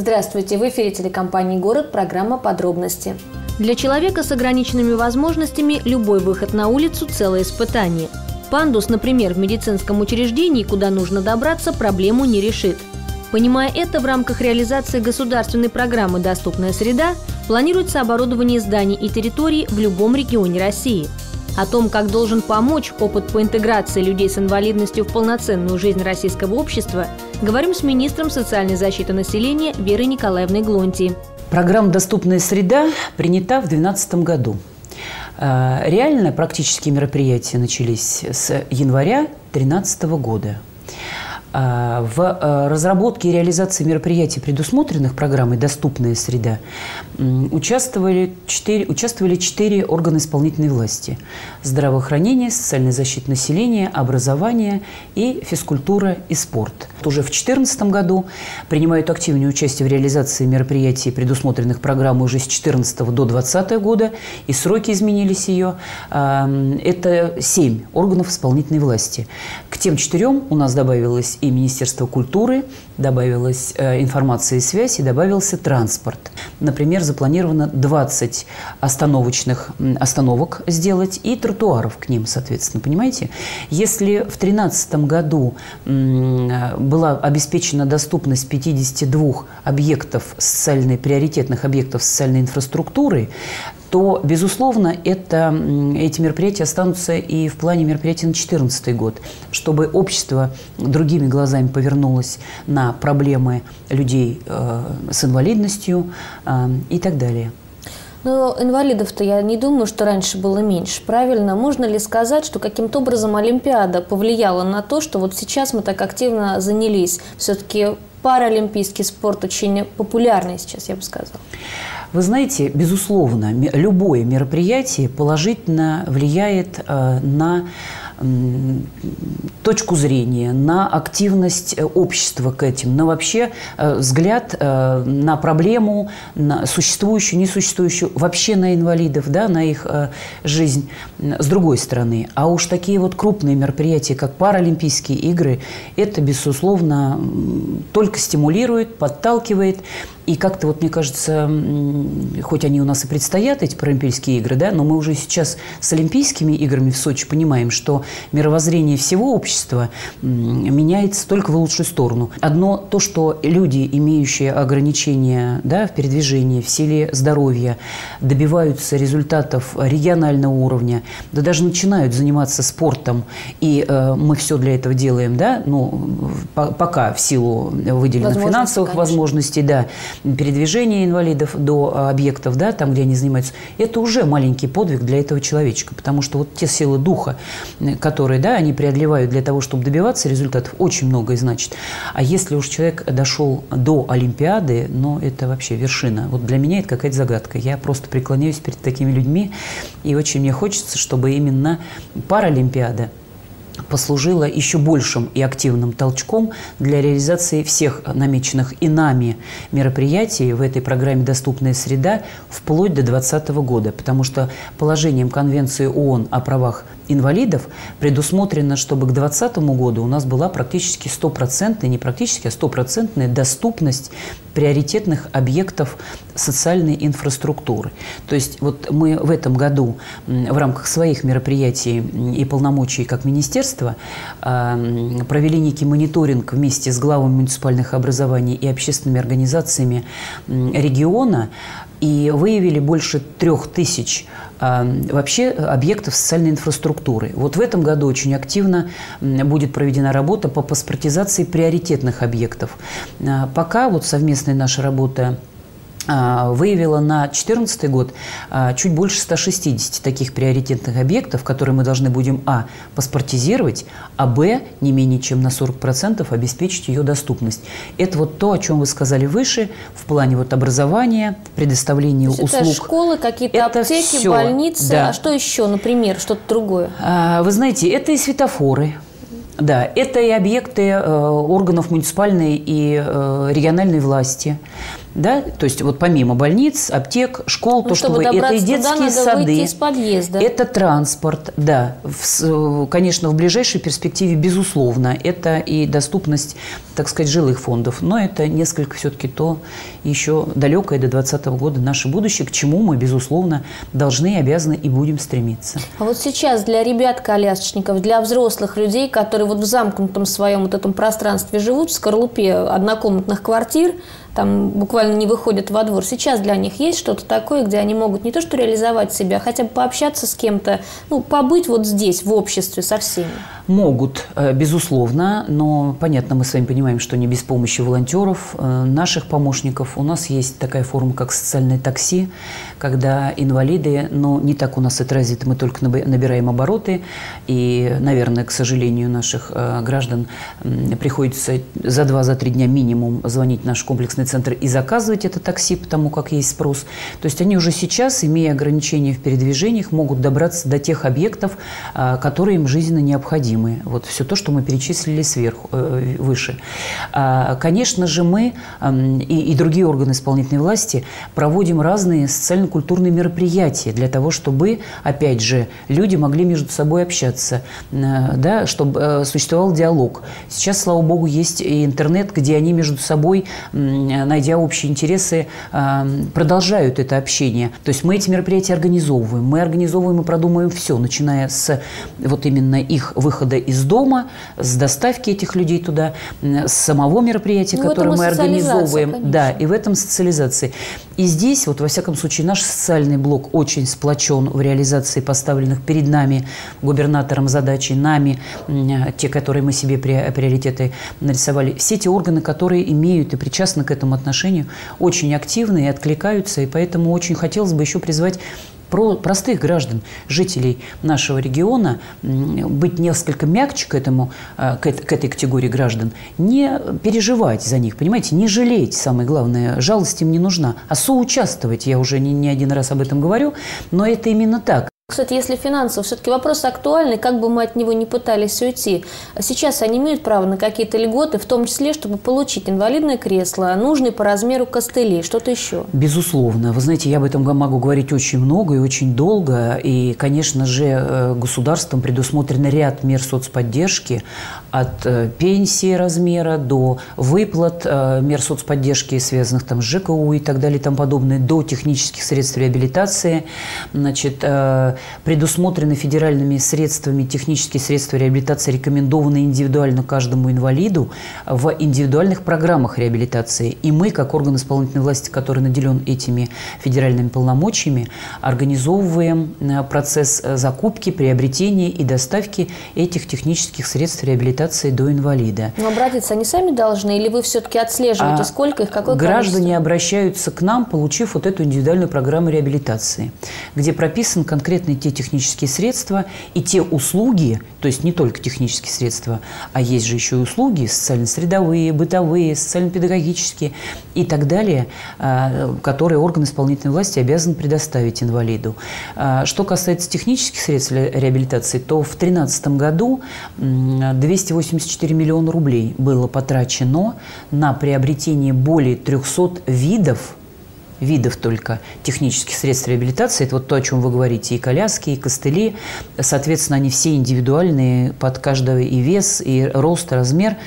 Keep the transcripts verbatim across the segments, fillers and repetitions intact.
Здравствуйте! В эфире телекомпании «Город» программа «Подробности». Для человека с ограниченными возможностями любой выход на улицу – целое испытание. Пандус, например, в медицинском учреждении, куда нужно добраться, проблему не решит. Понимая это, в рамках реализации государственной программы «Доступная среда» планируется оборудование зданий и территорий в любом регионе России. О том, как должен помочь опыт по интеграции людей с инвалидностью в полноценную жизнь российского общества, говорим с министром социальной защиты населения Верой Николаевной Глонти. Программа «Доступная среда» принята в две тысячи двенадцатом году. Реально практические мероприятия начались с января две тысячи тринадцатого года. В разработке и реализации мероприятий, предусмотренных программой «Доступная среда», участвовали четыре, участвовали четыре органа исполнительной власти: здравоохранение, социальная защита населения, образование и физкультура и спорт. Уже в две тысячи четырнадцатом году принимают активное участие в реализации мероприятий, предусмотренных программой уже с две тысячи четырнадцатого до две тысячи двадцатого года, и сроки изменились ее. Это семь органов исполнительной власти. К тем четырем у нас добавилось и Министерство культуры, добавилась э, информация и связь, и добавился транспорт. Например, запланировано двадцать остановочных остановок сделать и тротуаров к ним, соответственно, понимаете? Если в две тысячи тринадцатом году э, была обеспечена доступность пятидесяти двух объектов социальной, приоритетных объектов социальной инфраструктуры, то, безусловно, это, эти мероприятия останутся и в плане мероприятий на две тысячи четырнадцатый год, чтобы общество другими глазами повернулось на проблемы людей э, с инвалидностью э, и так далее. Но инвалидов-то, я не думаю, что раньше было меньше. Правильно? Можно ли сказать, что каким-то образом Олимпиада повлияла на то, что вот сейчас мы так активно занялись? Все-таки паралимпийский спорт очень популярный сейчас, я бы сказала. Вы знаете, безусловно, любое мероприятие положительно влияет э, на точку зрения, на активность общества к этим, на вообще э, взгляд э, на проблему, на существующую, несуществующую, вообще на инвалидов, да, на их э, жизнь с другой стороны. А уж такие вот крупные мероприятия, как Паралимпийские игры, это, безусловно, только стимулирует, подталкивает. И как-то, вот, мне кажется, хоть они у нас и предстоят, эти Паралимпийские игры, да, но мы уже сейчас с Олимпийскими играми в Сочи понимаем, что мировоззрение всего общества меняется только в лучшую сторону. Одно то, что люди, имеющие ограничения, да, в передвижении, в силе здоровья, добиваются результатов регионального уровня, да даже начинают заниматься спортом, и э, мы все для этого делаем, да, ну, по пока в силу выделенных финансовых конечно. возможностей, да, передвижения инвалидов до объектов, да, там, где они занимаются, это уже маленький подвиг для этого человечка, потому что вот те силы духа, которые, да, они преодолевают для того, чтобы добиваться результатов, очень многое значит. А если уж человек дошел до Олимпиады, ну, это вообще вершина. Вот для меня это какая-то загадка. Я просто преклоняюсь перед такими людьми, и очень мне хочется, чтобы именно Паралимпиада послужила еще большим и активным толчком для реализации всех намеченных и нами мероприятий в этой программе «Доступная среда» вплоть до две тысячи двадцатого года. Потому что положением Конвенции ООН о правах инвалидов предусмотрено, чтобы к две тысячи двадцатому году у нас была практически стопроцентная, не практически, а стопроцентная доступность приоритетных объектов социальной инфраструктуры. То есть вот мы в этом году в рамках своих мероприятий и полномочий как министерства провели некий мониторинг вместе с главами муниципальных образований и общественными организациями региона и выявили больше трех тысяч вообще объектов социальной инфраструктуры. Вот в этом году очень активно будет проведена работа по паспортизации приоритетных объектов. Пока вот совместная наша работа выявила на две тысячи четырнадцатый год чуть больше ста шестидесяти таких приоритетных объектов, которые мы должны будем а. паспортизировать, а б. не менее чем на сорок процентов обеспечить ее доступность. Это вот то, о чем вы сказали выше, в плане вот образования, предоставления услуг. Это школы, какие-то аптеки, все. больницы, да. А что еще, например, что-то другое? Вы знаете, это и светофоры. Да, это и объекты э, органов муниципальной и э, региональной власти. Да? То есть вот помимо больниц, аптек, школ, ну, то, чтобы что это и детские сады, из подъезда. Это транспорт, да. В, конечно, в ближайшей перспективе, безусловно, это и доступность, так сказать, жилых фондов. Но это несколько все-таки то еще далекое до двадцатого года наше будущее, к чему мы, безусловно, должны, обязаны и будем стремиться. А вот сейчас для ребят-колясочников, для взрослых людей, которые вот в замкнутом своем вот этом пространстве живут, в скорлупе однокомнатных квартир, там буквально не выходят во двор. Сейчас для них есть что-то такое, где они могут не то что реализовать себя, а хотя бы пообщаться с кем-то, ну, побыть вот здесь, в обществе со всеми? Могут, безусловно, но, понятно, мы с вами понимаем, что не без помощи волонтеров, наших помощников. У нас есть такая форма, как социальное такси, когда инвалиды, но не так у нас это развито, мы только набираем обороты, и, наверное, к сожалению, наших граждан приходится за два-за три дня минимум звонить в наш комплексный центр и заказывать это такси, потому как есть спрос. То есть они уже сейчас, имея ограничения в передвижениях, могут добраться до тех объектов, которые им жизненно необходимы. Вот все то, что мы перечислили сверху, выше. Конечно же, мы и, и другие органы исполнительной власти проводим разные социально-культурные мероприятия для того, чтобы, опять же, люди могли между собой общаться, да, чтобы существовал диалог. Сейчас, слава богу, есть и интернет, где они между собой, найдя общие интересы, продолжают это общение. То есть мы эти мероприятия организовываем. Мы организовываем и продумываем все, начиная с вот именно их выхода из дома, с доставки этих людей туда, с самого мероприятия, ну, которое мы организовываем. Конечно. Да, и в этом социализации. И здесь, вот во всяком случае, наш социальный блок очень сплочен в реализации поставленных перед нами губернатором задачи, нами, те, которые мы себе приоритеты нарисовали. Все те органы, которые имеют и причастны к этому отношению, очень активны и откликаются, и поэтому очень хотелось бы еще призвать про простых граждан, жителей нашего региона, быть несколько мягче к, этому, к, к этой категории граждан, не переживать за них, понимаете, не жалеть, самое главное, жалость им не нужна, а соучаствовать, я уже не, не один раз об этом говорю, но это именно так. Кстати, если финансово, все-таки вопрос актуальный, как бы мы от него не пытались уйти. Сейчас они имеют право на какие-то льготы, в том числе, чтобы получить инвалидное кресло, нужный по размеру костыли, что-то еще? Безусловно. Вы знаете, я об этом могу говорить очень много и очень долго. И, конечно же, государством предусмотрен ряд мер соцподдержки, от пенсии размера до выплат, мер соцподдержки, связанных там с ЖКУ и так далее и тому подобное, до технических средств реабилитации. Значит, предусмотрены федеральными средствами технические средства реабилитации, рекомендованы индивидуально каждому инвалиду в индивидуальных программах реабилитации. И мы, как орган исполнительной власти, который наделен этими федеральными полномочиями, организовываем процесс закупки, приобретения и доставки этих технических средств реабилитации до инвалида. Но обратиться они сами должны, или вы все-таки отслеживаете, а сколько их, какое количество? Граждане обращаются к нам, получив вот эту индивидуальную программу реабилитации, где прописан конкретно те технические средства и те услуги, то есть не только технические средства, а есть же еще и услуги социально-средовые, бытовые, социально-педагогические и так далее, которые орган исполнительной власти обязан предоставить инвалиду. Что касается технических средств реабилитации, то в две тысячи тринадцатом году двести восемьдесят четыре миллиона рублей было потрачено на приобретение более трехсот видов видов только технических средств реабилитации. Это вот то, о чем вы говорите, и коляски, и костыли. Соответственно, они все индивидуальные, под каждого и вес, и рост, и размер.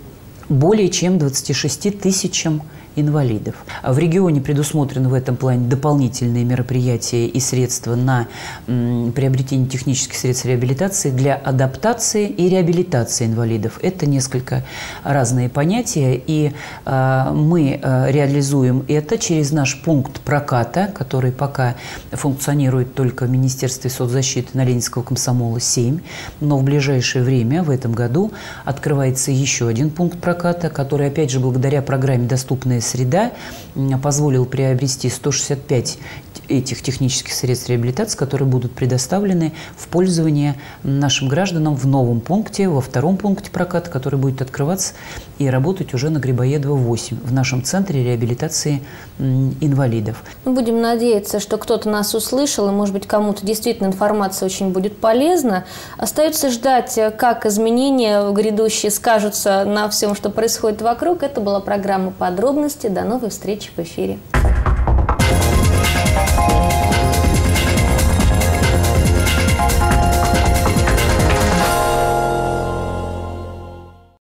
Более чем двадцати шести тысячам инвалидов. В регионе предусмотрены в этом плане дополнительные мероприятия и средства на м, приобретение технических средств реабилитации для адаптации и реабилитации инвалидов. Это несколько разные понятия, и э, мы э, реализуем это через наш пункт проката, который пока функционирует только в Министерстве соцзащиты на Ленинского комсомола семь, но в ближайшее время, в этом году, открывается еще один пункт проката, который, опять же, благодаря программе «Доступная среда» позволил приобрести сто шестьдесят пять этих технических средств реабилитации, которые будут предоставлены в пользование нашим гражданам в новом пункте, во втором пункте проката, который будет открываться и работать уже на Грибоедова восемь в нашем центре реабилитации инвалидов. Мы будем надеяться, что кто-то нас услышал, и, может быть, кому-то действительно информация очень будет полезна. Остается ждать, как изменения грядущие скажутся на всем, что происходит вокруг. Это была программа «Подробности». До новой встречи в эфире.